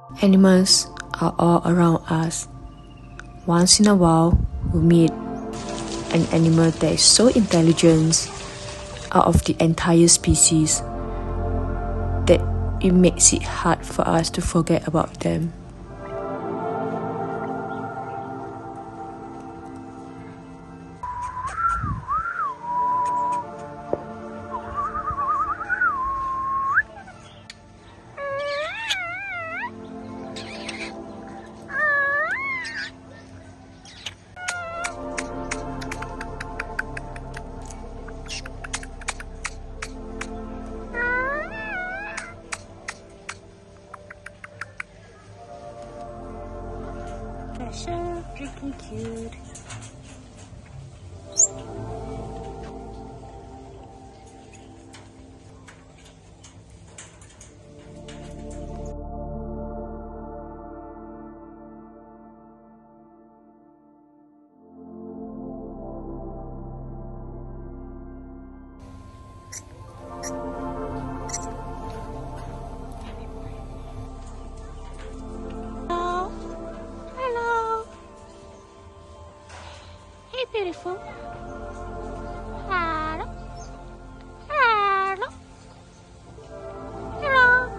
Animals are all around us. Once in a while, we meet an animal that is so intelligent out of the entire species that it makes it hard for us to forget about them. So freaking cute. Beautiful. Hello. Hello. Hello.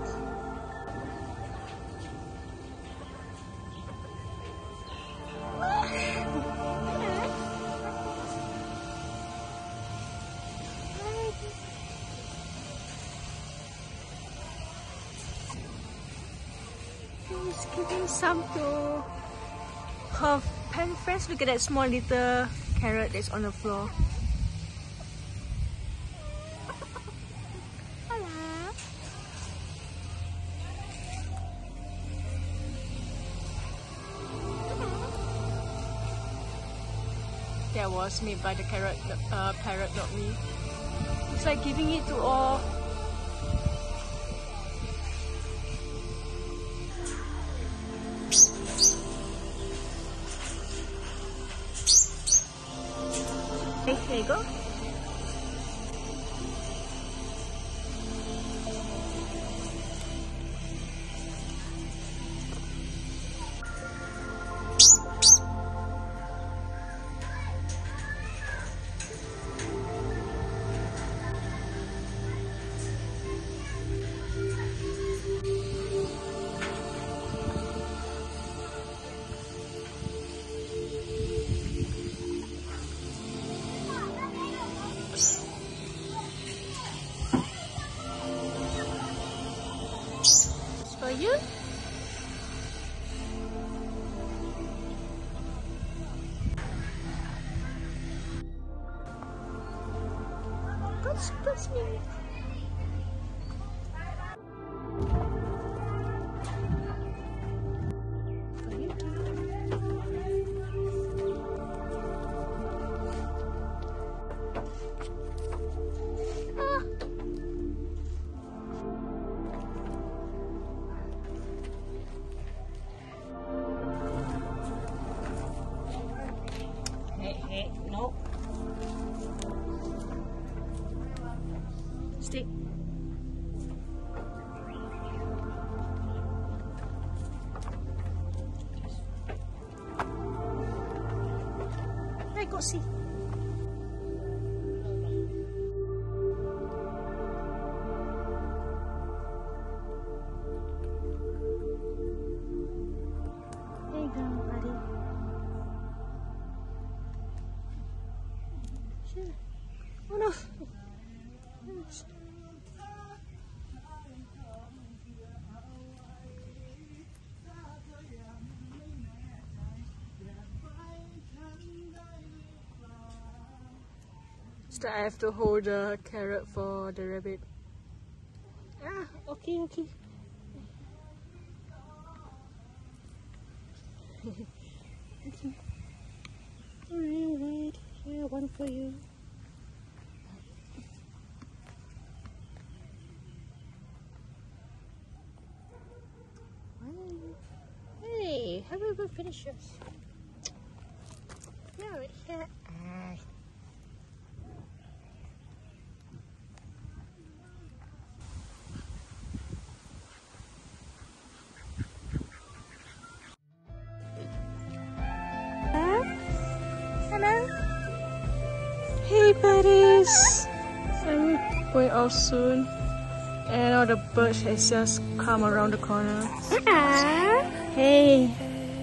He's giving some to her pen friends. Look at that small little carrot that's on the floor. Hello. That was made by the parrot, not me. It's like giving it to all. Here you go. For you. That's me. Hey, no. Stick. Hey, go see. There you go, buddy. Oh no! So I have to hold the carrot for the rabbit. Ah, okay. Okay. Alright. Yeah, one for you. Hey, how about we finish yours? Yeah, right here. going off soon. And all the birds has just come around the corner. Hey.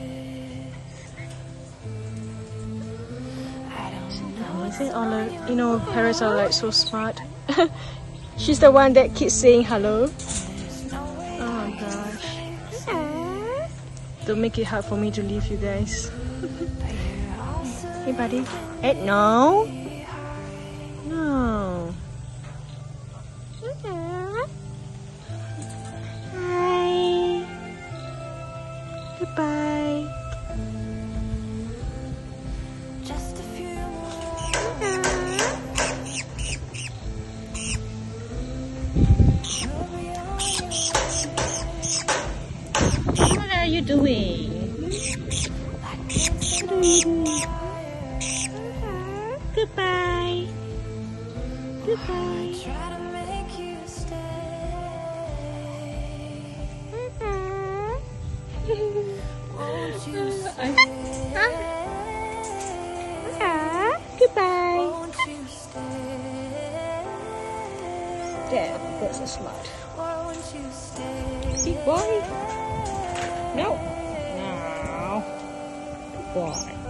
I think all the, parrots are like so smart. She's the one that keeps saying hello. Oh my gosh. Don't make it hard for me to leave you guys. Hey buddy. Hey, no. No. Hi. Goodbye. Just a few What are you doing? What are you doing? Goodbye. Goodbye. Goodbye. Damn, birds are smart. Big boy. No. No. Good boy.